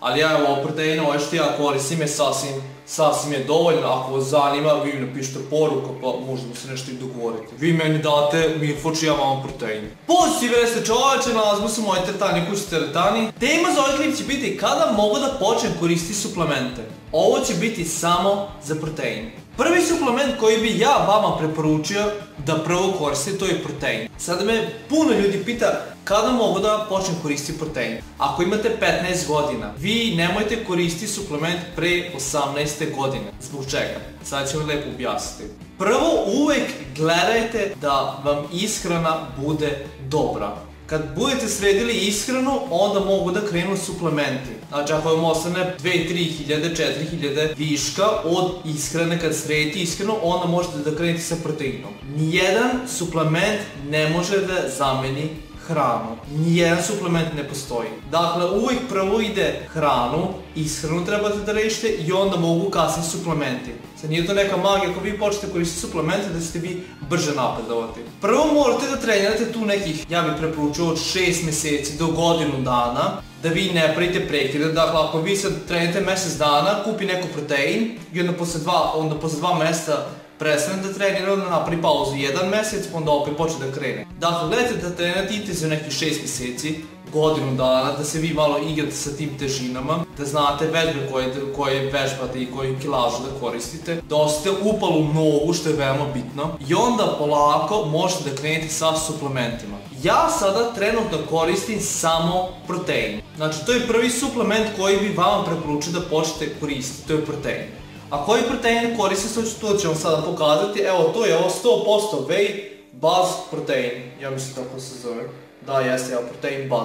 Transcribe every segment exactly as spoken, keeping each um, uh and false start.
ali ja ovo protein, ovo što ja koristim je sasvim, sasvim je dovoljno. Ako vas zanima, vi mi napišite poruku, pa možemo se nešto i dogovoriti. Vi meni date Milfoč i ja vam protein. Pozitivne ste čoveče, nalazimo se u mojoj teretani, kući teretani. Tema za ovaj klip će biti kada mogu da počnem koristiti suplemente. Ovo će biti samo za protein. Prvi suplement koji bi ja vama preporučio da prvo koristite, to je protein. Sada me puno ljudi pita kada mogu da počnem koristiti protein. Ako imate petnaest godina, vi nemojte koristiti suplement pre osamnaeste godine. Zbog čega? Sada ću vam lepo objasniti. Prvo, uvek gledajte da vam ishrana bude dobra. Kad budete sredili ishranu, onda mogu da krenu suplementi. Znači ako vam ostane dve do tri hiljade, četiri hiljade viška od ishrane, kad sredite ishranu, onda možete da krenete sa proteinom. Nijedan suplement ne može da zameni hranu. Nijedan suplement ne postoji. Dakle, uvijek prvo ide hranu, ishranu trebate da rešite i onda mogu kasnije suplementi. Sad nije to neka magija, ako vi počnete koristiti suplemente da ćete vi brže napredovati. Prvo morate da trenirate tu nekih, ja bih preporučio od šest meseci do godinu dana, da vi ne pravite prekide. Dakle, ako vi sad trenirate mesec dana, kupi neko protein i onda posle dva, onda posle dva meseca prestane da trenira, onda napravi pauzu jedan mesec, onda opet počne da krene. Dakle, gledajte da trenirate intenzivno nekih šest meseci, godinu dana, da se vi malo igrate sa tim težinama, da znate vežbe koje, koje vežbate i koju kilažu da koristite, da osjetite upalu nogu, što je veoma bitno, i onda polako možete da krenete sa suplementima. Ja sada trenutno koristim samo protein. Znači, to je prvi suplement koji bi vama preporučio da počnete koristiti, to je protein. A koji protein koristim, to ću vam sada pokazati. Evo, to je ovo sto posto Whey Buzz protein. Ja mislim kako se zove. Da, jeste, evo, protein Buzz.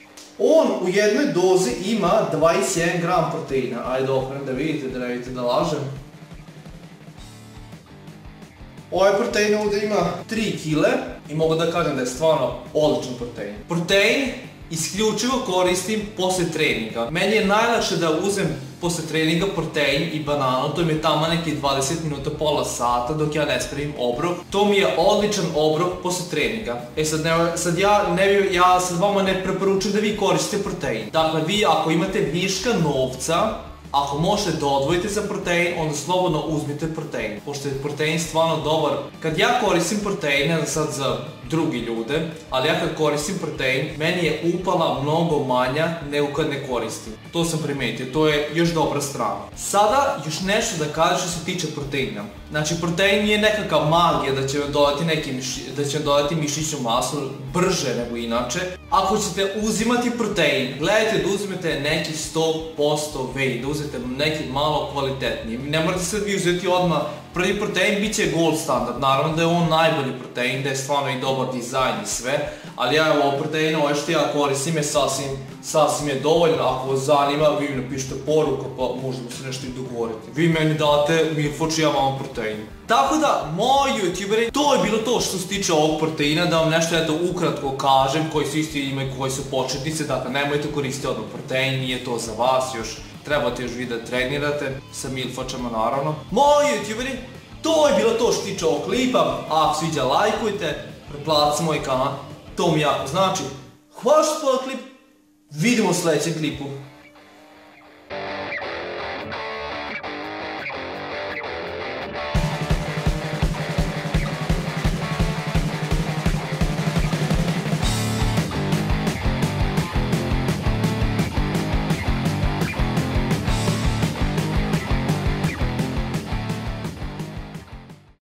On u jednoj dozi ima dvadeset jedan gram proteina. Ajde, okrenem da vidite, da ne vidite da lažem. Ovaj protein ovdje ima tri kile i mogu da kažem da je stvarno odličan protein. Protein isključivo koristim posle treninga. Meni je najlakše da uzem posle treninga protein i bananu, to mi je tamo neki dvadeset minuta, pola sata dok ja ne spremim obrok. To mi je odličan obrok posle treninga. E sad, ne, sad ja, ne, ja sad vama ne preporučujem da vi koristite protein. Dakle, vi ako imate viška novca, ako možete da odvojite za protein, onda slobodno uzmite protein, pošto je protein stvarno dobar. Kad ja koristim protein, ne znam sad za drugi ljude, ali ja kad koristim protein, meni je upala mnogo manja nego kad ne koristim. To sam primetio, to je još dobra strana. Sada još nešto da kažem što se tiče proteina. Znači, protein nije nekakva magija da će vam dodati, neki miši, da će vam dodati mišićnu masu brže nego inače. Ako ćete uzimati protein, gledajte da uzmete neki sto posto Whey, da uzmete neki malo kvalitetniji. Ne morate sad vi uzeti odmah. Prvi protein bit će gold standard, naravno da je on najbolji protein, da je stvarno i dobar dizajn i sve, ali ja ovo protein, ovo što ja koristim je sasvim, sasvim je dovoljno. Ako vas zanima, vi mi napišite poruku, pa možemo se nešto i dogovoriti. Vi meni date Milfoč i ja vam protein. Tako da, moji youtuberi, to je bilo to što se tiče ovog proteina, da vam nešto eto ukratko kažem, koji su isti imaju, koji su početnice, dakle nemojte koristiti odmah protein, nije to za vas još. Trebate još vi da trenirate, sa Milfočama naravno. Moji youtuberi, to je bilo to što tiče ovog klipa. Ako sviđa, lajkujte, pretplatite moj kanal, to mi jako znači. Hvala što ste gledali klip, vidimo u sljedećem klipu.